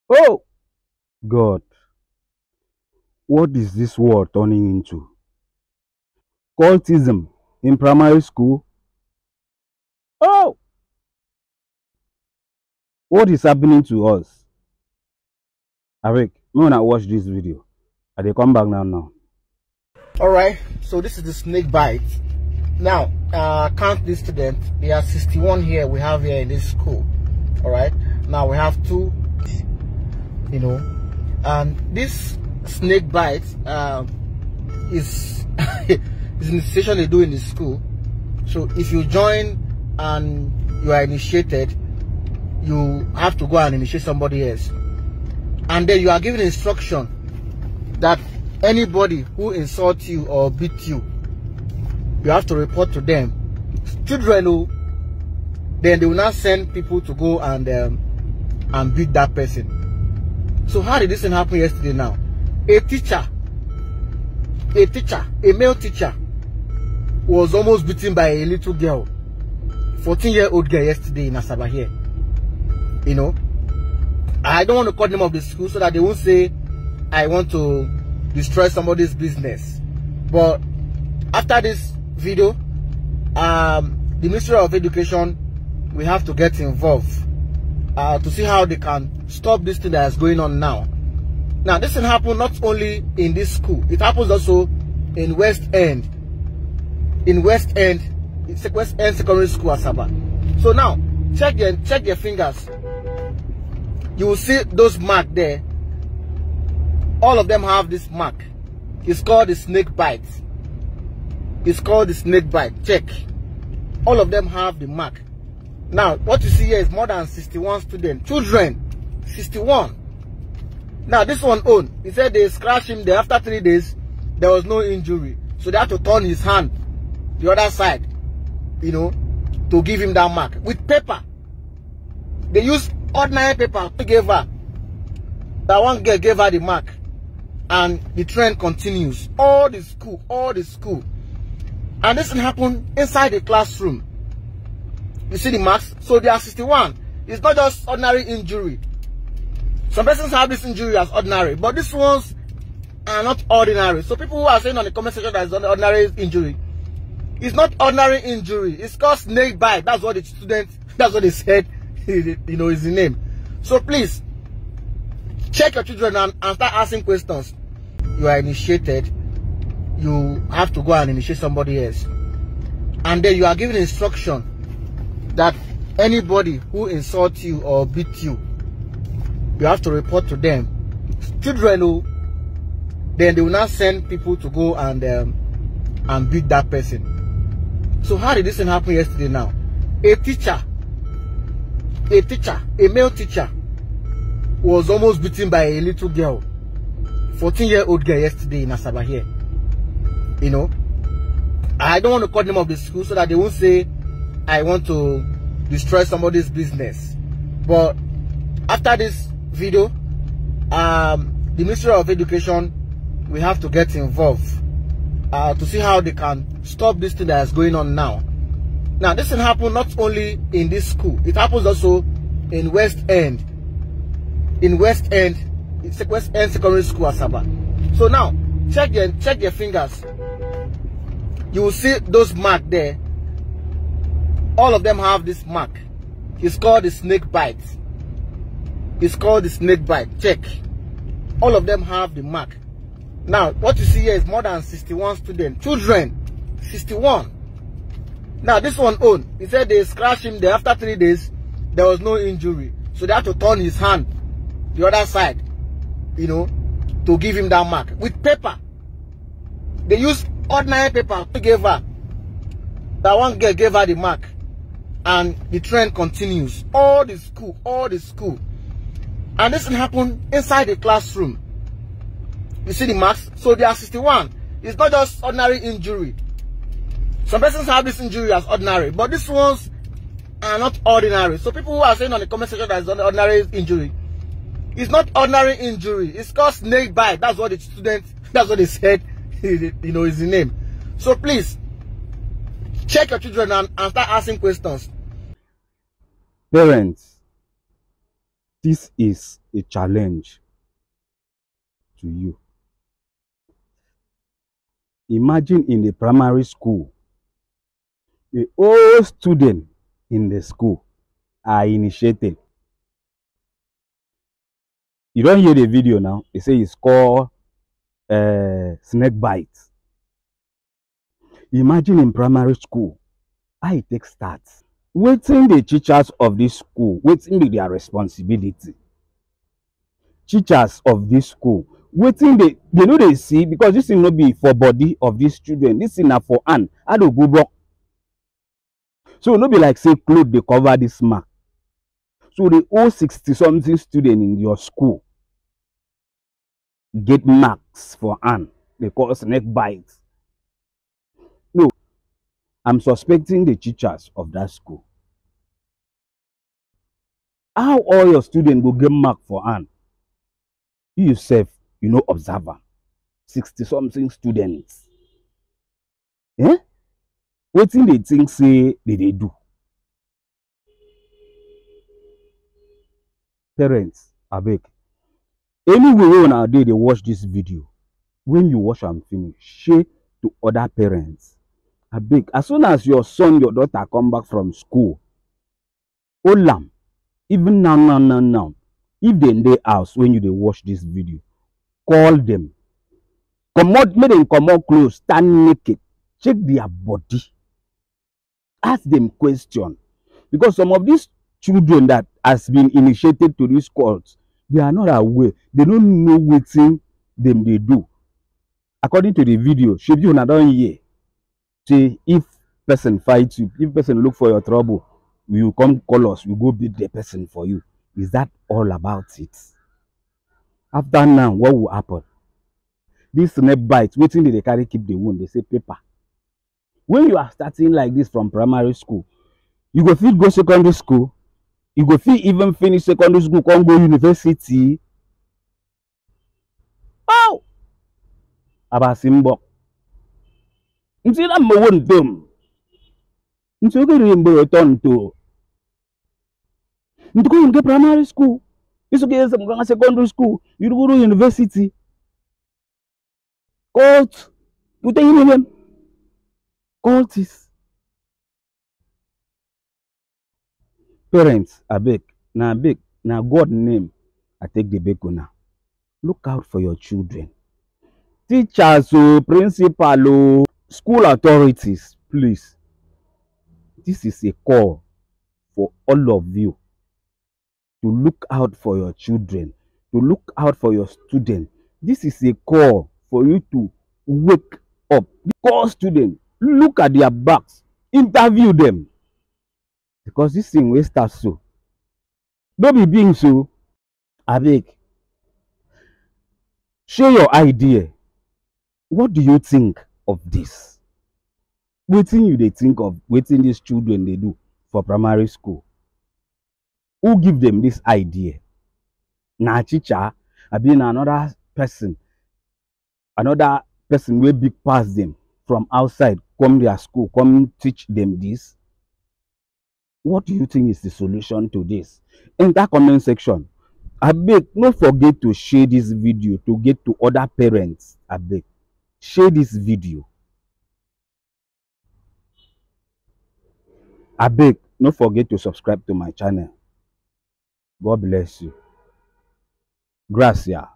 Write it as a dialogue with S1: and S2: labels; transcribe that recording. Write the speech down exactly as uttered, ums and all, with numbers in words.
S1: Oh God, what is this world turning into? Cultism in primary school? Oh, what is happening to us? Arik, me when I watch this video, I dey come back now now.
S2: All right, so this is the snake bite. Now, uh, count these students. There are sixty-one here we have here in this school. All right, now we have two, you know, and this snake bite uh, is is an initiation they do in the school. So if you join and you are initiated, you have to go and initiate somebody else, and then you are given instruction that anybody who insults you or beat you, you have to report to them. Children who then they will not send people to go and um, and beat that person. So how did this thing happen yesterday now? A teacher, a teacher, a male teacher was almost beaten by a little girl, fourteen year old girl yesterday in Asaba here. You know, I don't want to call them of the school so that they won't say I want to destroy somebody's business. But after this video, um, the Ministry of Education, we have to get involved uh, to see how they can stop this thing that is going on now. Now, this thing happens not only in this school, it happens also in West End. In West End, it's West End Secondary School, Asaba. So now, check your, check your fingers. You will see those marks there. All of them have this mark. It's called the snake bite. It's called the snake bite. Check. All of them have the mark. Now, what you see here is more than sixty-one students. Children. sixty-one. Now, this one own. He said they scratched him there. After three days, there was no injury. So they had to turn his hand the other side, you know, to give him that mark. With paper. They used ordinary paper to give her. That one girl gave her the mark. And the trend continues. All the school, all the school. And this can happen inside the classroom. You see the marks? So they are sixty-one. It's not just ordinary injury. Some persons have this injury as ordinary, but these ones are not ordinary. So people who are saying on the comment section that it's an ordinary injury, it's not ordinary injury. It's called snake bite. That's what the students, that's what they said, you know, is the name. So please, check your children and, and start asking questions. You are initiated, you have to go and initiate somebody else. And then you are given instruction that anybody who insults you or beat you, you have to report to them. Children who then they will not send people to go and um, and beat that person. So how did this thing happen yesterday now? A teacher, a teacher, a male teacher was almost beaten by a little girl, fourteen year old girl yesterday in Asaba here. You know, I don't want to call them of the school so that they won't say I want to destroy somebody's business. But after this video, um, the Ministry of Education, we have to get involved uh, to see how they can stop this thing that is going on now. Now, this thing happens not only in this school, it happens also in West End. In West End, it's West End Secondary School, Asaba. So now, check your, check your fingers. You will see those marks there. All of them have this mark. It's called the snake bite. It's called the snake bite. Check. All of them have the mark. Now, what you see here is more than sixty-one students. Children. sixty-one. Now, this one own. He said they scratched him there. After three days, there was no injury. So they had to turn his hand the other side, you know, to give him that mark. With paper. They used ordinary paper to give her. That one girl gave her the mark. And the trend continues. All the school, all the school. And this can happen inside the classroom. You see the marks? So they are sixty-one. It's not just ordinary injury. Some persons have this injury as ordinary, but these ones are not ordinary. So people who are saying on the comment section that it's an ordinary injury, it's not ordinary injury. It's called snake bite. That's what the students, that's what they said, you know, is the name. So please, check your children and, and start asking questions.
S1: Parents, This is a challenge to you. Imagine in the primary school, the old student in the school are initiated. You don't hear the video now. They say it's called uh, snake bite. Imagine in primary school, how it takes start. Waiting the teachers of this school, waiting be their responsibility. Teachers of this school, waiting they they know they see, because this thing not be for body of these children. This thing na for hand. How do go block? So no be like say clothes they cover this mark. So the whole sixty something student in your school get marks for hand because snake bites. No, I'm suspecting the teachers of that school. How all your students go get mark for hand? You yourself, you know, observer. sixty something students. Eh? Wetin they think say they, they do? Parents, abeg. Anyway, when una dey they watch this video, when you watch and finish, share to other parents. Abeg, as soon as your son, your daughter come back from school, hold am. Even now, now, now, now, if they in the house when you they watch this video, call them. Come out, make them come out close, stand naked, check their body, ask them question, because some of these children that has been initiated to this cult, they are not aware. They don't know what thing them they do. According to the video, should you not done here? Say if person fights you, if person look for your trouble, you come call us, we go beat the person for you. Is that all about it? After now, what will happen? This snake bite, waiting they carry keep the wound, they say paper. When you are starting like this from primary school, you go feel go secondary school, you go feel even finish secondary school, come go university. Oh! Abasimbo. Nti na mo won tom. Nti ko ri mbo ton to. Nti ko yunge primary school. Iso ke some secondary school, you go to university. Cult. You take him. Cultists. Parents, abeg, na abeg, na God name I take the beg una. Look out for your children. Teachers, oh, principal, oh, school authorities, please. This is a call for all of you to look out for your children, to look out for your students. This is a call for you to wake up. Call students, look at their backs, interview them. Because this thing will start so. Don't be being so. Abeg, share your idea. What do you think of this? Wetin you they think of wetin these children they do for primary school? Who give them this idea? Na teacher, I been another person, another person will big pass them from outside, come their school, come teach them this. What do you think is the solution to this? In that comment section, abeg, don't forget to share this video to get to other parents. Abeg, share this video. Abeg, don't forget to subscribe to my channel. God bless you. Gracias.